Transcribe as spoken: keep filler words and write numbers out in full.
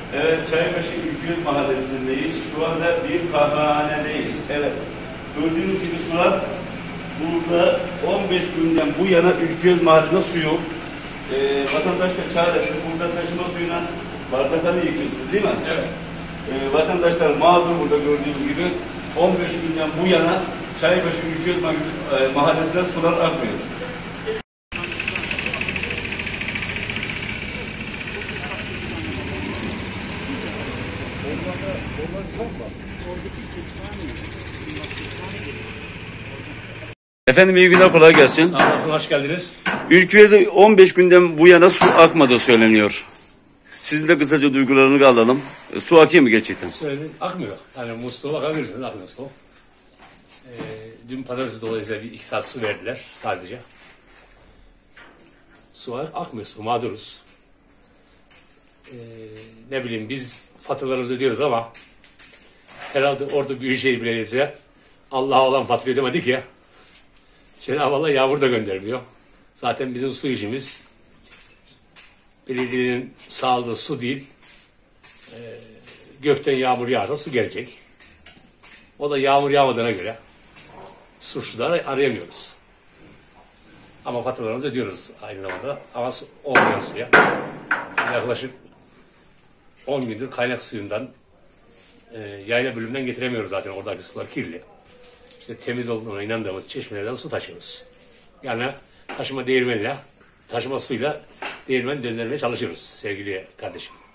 Evet, Çaybaşı Ülküyüz Mahallesi'ndeyiz. Şu anda bir kahvehanedeyiz. Evet, gördüğünüz gibi sular burada on beş günden bu yana Ülküyüz Mahallesi'nde su yok. Ee, vatandaş da çaresi burada taşıma suyuna bardakları yıkıyorsunuz değil mi? Evet. Ee, vatandaşlar mağdur burada gördüğünüz gibi on beş günden bu yana Çaybaşı Ülküyüz Mahallesi'nde sular akmıyor. Efendim iyi günler, kolay gelsin. Sağ olasın, hoş geldiniz. Ülküyüz'e on beş günden bu yana su akmadığı söyleniyor. Sizin de kısaca duygularını alalım. E, su akıyor mu gerçekten? Söyledim, akmıyor. Yani musluğa bakabilirsiniz, akmıyor su. Ee, dün pazartesi dolayısıyla bir iki saat su verdiler sadece. Su akmıyor, su mağduruz. Ee, ne bileyim biz faturalarımızı ödüyoruz ama herhalde orada Büyükşehir Belediyesi Allah'a olan fatura ödemedik ya. Cenab-ı Allah yağmur da göndermiyor. Zaten bizim su işimiz belediyenin sağladığı su değil, e, gökten yağmur yağarsa su gelecek. O da yağmur yağmadığına göre suçluları arayamıyoruz. Ama faturalarımızı ödüyoruz aynı zamanda. Ama su, olmayan suya yaklaşık on gündür kaynak suyundan e, yayla bölümünden getiremiyoruz zaten, oradaki sular kirli. İşte temiz olduğuna inandığımız çeşmelerden su taşıyoruz. Yani taşıma değirmeniyle, taşıma suyla değirmen döndürmeye çalışıyoruz sevgili kardeşim.